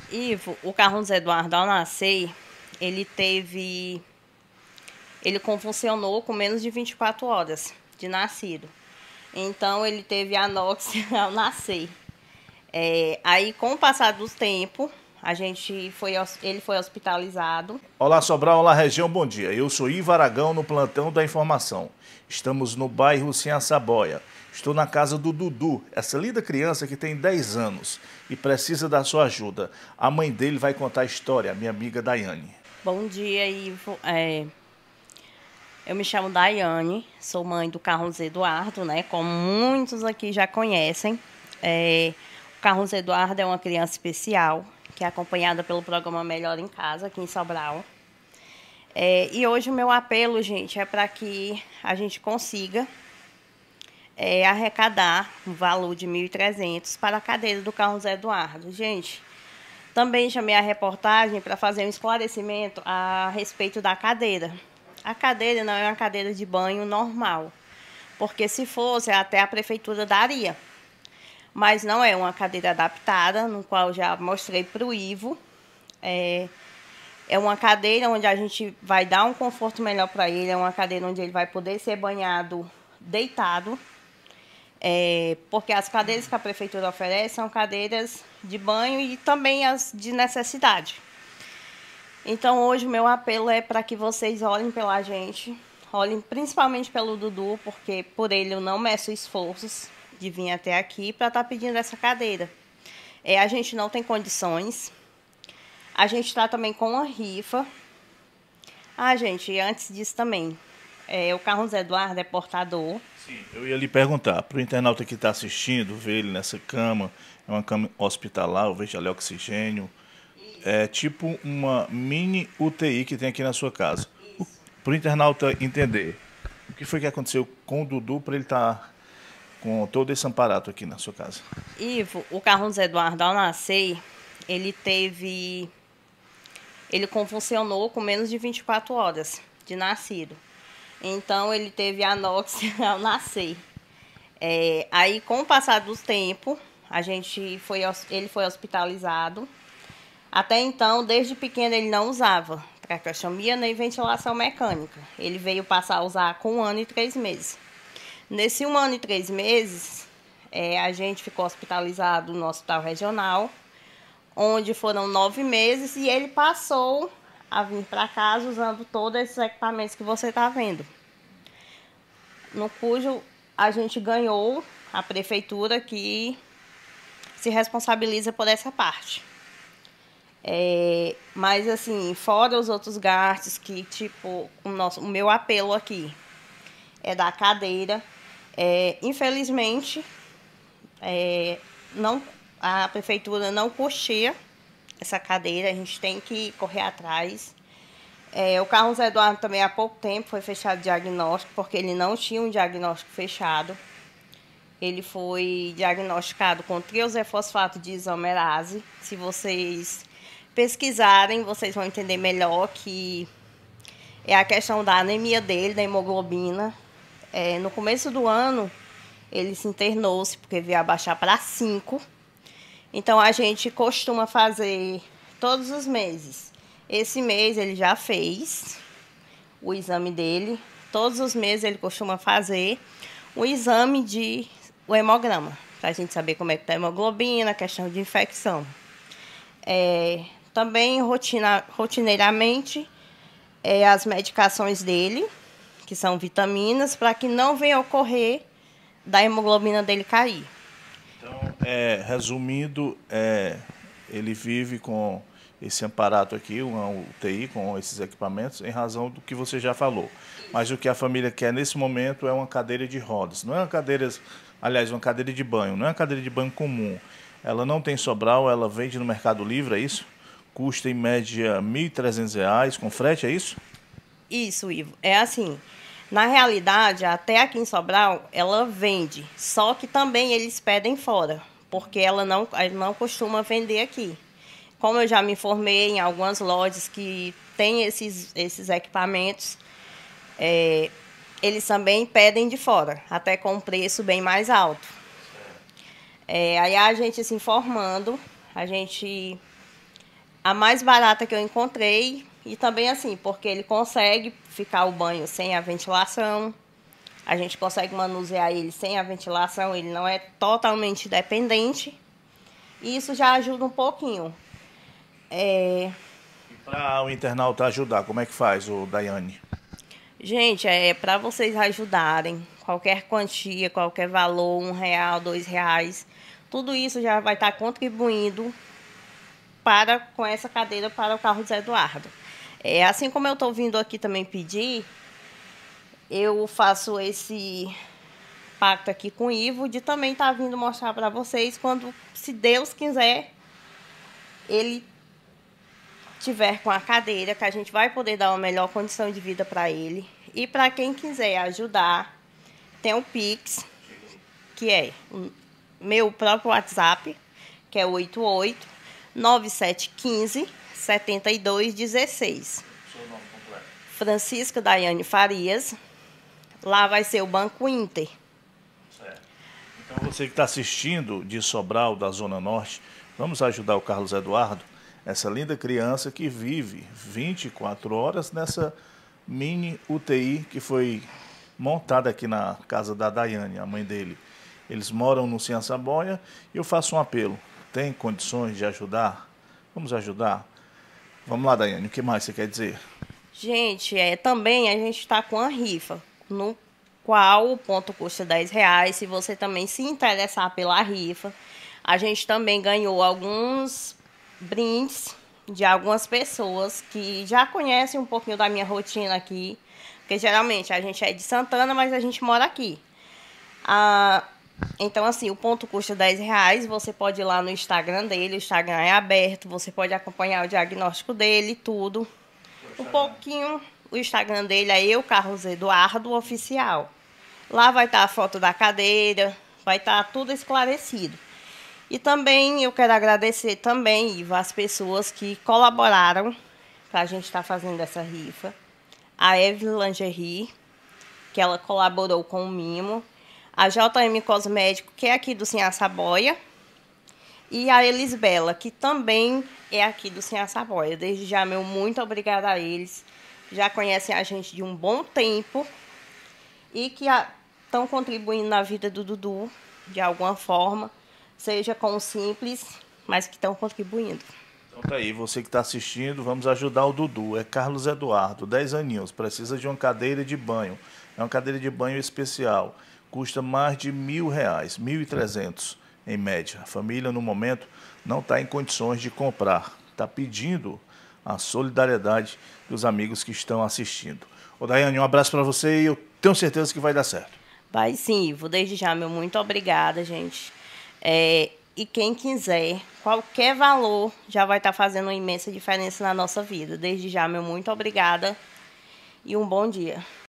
Ivo, o Carlos Eduardo, ao nascer, ele convulsionou com menos de 24 horas de nascido. Então, ele teve anóxia ao nascer. Aí, com o passar do tempo, ele foi hospitalizado. Olá Sobral, olá região, bom dia. Eu sou Ivo Aragão no plantão da informação. Estamos no bairro Saboia. Estou na casa do Dudu, essa linda criança que tem 10 anos e precisa da sua ajuda. A mãe dele vai contar a história, a minha amiga Daiane. Bom dia, Ivo. Eu me chamo Daiane, sou mãe do Carlos Eduardo, né? Como muitos aqui já conhecem. O Carlos Eduardo é uma criança especial, que é acompanhada pelo programa Melhor em Casa, aqui em Sobral. E hoje o meu apelo, gente, é para que a gente consiga arrecadar um valor de 1.300 para a cadeira do Carlos Eduardo. Gente, também chamei a reportagem para fazer um esclarecimento a respeito da cadeira. A cadeira não é uma cadeira de banho normal, porque se fosse, até a prefeitura daria. Mas não é uma cadeira adaptada, no qual já mostrei para o Ivo. É uma cadeira onde a gente vai dar um conforto melhor para ele, é uma cadeira onde ele vai poder ser banhado deitado. Porque as cadeiras que a prefeitura oferece são cadeiras de banho e também as de necessidade. Então, hoje, o meu apelo é para que vocês olhem pela gente, olhem principalmente pelo Dudu, porque por ele eu não meço esforços de vir até aqui para estar pedindo essa cadeira. A gente não tem condições. A gente está também com uma rifa. Gente, antes disso também, o Carlos Eduardo é portador. Sim, eu ia lhe perguntar, para o internauta que está assistindo, ver ele nessa cama, é uma cama hospitalar, eu vejo ali oxigênio, é tipo uma mini UTI que tem aqui na sua casa. Para o internauta entender, o que foi que aconteceu com o Dudu para ele estar com todo esse aparato aqui na sua casa? Ivo, o Carlos Eduardo, ao nascer, ele convulsionou com menos de 24 horas de nascido. Então, ele teve anóxia ao nascer. Aí, com o passar do tempo, ele foi hospitalizado. Até então, desde pequeno, ele não usava traqueostomia nem ventilação mecânica. Ele veio passar a usar com 1 ano e 3 meses. Nesse 1 ano e 3 meses, a gente ficou hospitalizado no hospital regional, onde foram 9 meses, e ele passou a vir para casa usando todos esses equipamentos que você está vendo. No cujo a gente ganhou a prefeitura que se responsabiliza por essa parte. Mas assim, fora os outros gastos que, tipo, o meu apelo aqui é da cadeira. Infelizmente, a prefeitura não custeia essa cadeira, a gente tem que correr atrás. O Carlos Eduardo também há pouco tempo foi fechado diagnóstico, porque ele não tinha um diagnóstico fechado. Ele foi diagnosticado com triosefosfato de isomerase. Se vocês pesquisarem, vocês vão entender melhor que é a questão da anemia dele, da hemoglobina. No começo do ano, ele se internou-se porque veio abaixar para 5. Então, a gente costuma fazer todos os meses. Esse mês ele já fez o exame dele. Todos os meses ele costuma fazer o exame o hemograma, para a gente saber como é que está a hemoglobina, questão de infecção. Também, rotineiramente, as medicações dele, que são vitaminas, para que não venha ocorrer da hemoglobina dele cair. Então, resumindo, ele vive com esse aparato aqui, uma UTI, com esses equipamentos, em razão do que você já falou. Mas o que a família quer nesse momento é uma cadeira de rodas. Não é uma cadeira, aliás, uma cadeira de banho, não é uma cadeira de banho comum. Ela não tem Sobral, ela vende no Mercado Livre, é isso? Custa em média R$ 1.300 com frete, é isso? Isso, Ivo. É assim, na realidade, até aqui em Sobral, ela vende. Só que também eles pedem fora, porque ela não costuma vender aqui. Como eu já me informei em algumas lojas que têm esses equipamentos, eles também pedem de fora, até com um preço bem mais alto. Aí a gente se informando, a gente a mais barata que eu encontrei. E também assim, porque ele consegue ficar o banho sem a ventilação. A gente consegue manusear ele sem a ventilação, ele não é totalmente dependente. E isso já ajuda um pouquinho. Para o internauta ajudar, como é que faz, o Daiane? Gente, para vocês ajudarem, qualquer quantia, qualquer valor, R$ 1, R$ 2, tudo isso já vai estar contribuindo com essa cadeira para o Carlos Eduardo. Assim como eu estou vindo aqui também pedir, eu faço esse pacto aqui com o Ivo de também estar vindo mostrar para vocês quando, se Deus quiser, ele tiver com a cadeira, que a gente vai poder dar uma melhor condição de vida para ele. E para quem quiser ajudar, tem o Pix, que é o meu próprio WhatsApp, que é 88-9715-7216. Seu nome completo. Francisca Daiane Farias. Lá vai ser o Banco Inter. Certo. Então você que está assistindo de Sobral, da Zona Norte, vamos ajudar o Carlos Eduardo, essa linda criança que vive 24 horas nessa mini UTI que foi montada aqui na casa da Daiane, a mãe dele. Eles moram no Ciançaboia e eu faço um apelo. Tem condições de ajudar? Vamos ajudar? Vamos lá, Daiane, o que mais você quer dizer? Gente, também a gente está com a rifa, no qual o ponto custa R$ 10. Se você também se interessar pela rifa, a gente também ganhou alguns brindes de algumas pessoas que já conhecem um pouquinho da minha rotina aqui, porque geralmente a gente é de Santana, mas a gente mora aqui. Então, assim, o ponto custa R$ 10. Você pode ir lá no Instagram dele, o Instagram é aberto, você pode acompanhar o diagnóstico dele, tudo. Um pouquinho, o Instagram dele é Eu Carlos Eduardo Oficial. Lá vai estar a foto da cadeira, vai estar tudo esclarecido. E também eu quero agradecer também, Iva, as pessoas que colaboraram para a gente estar fazendo essa rifa. A Evelyn Lingerie, que ela colaborou com o mimo. A JM Cosmético, que é aqui do Ciançaboia. E a Elisbela, que também é aqui do Ciançaboia. Desde já, meu muito obrigada a eles. Já conhecem a gente de um bom tempo e que estão contribuindo na vida do Dudu de alguma forma, seja com o simples, mas que estão contribuindo. Então tá aí, você que está assistindo, vamos ajudar o Dudu. É Carlos Eduardo, 10 aninhos, precisa de uma cadeira de banho. É uma cadeira de banho especial. Custa mais de R$ 1.000, 1.300 em média. A família, no momento, não está em condições de comprar. Está pedindo a solidariedade dos amigos que estão assistindo. Ô Daiane, um abraço para você e eu tenho certeza que vai dar certo. Vai sim, Ivo. Desde já, meu muito obrigada, gente. E quem quiser, qualquer valor já vai estar fazendo uma imensa diferença na nossa vida. Desde já, meu muito obrigada e um bom dia.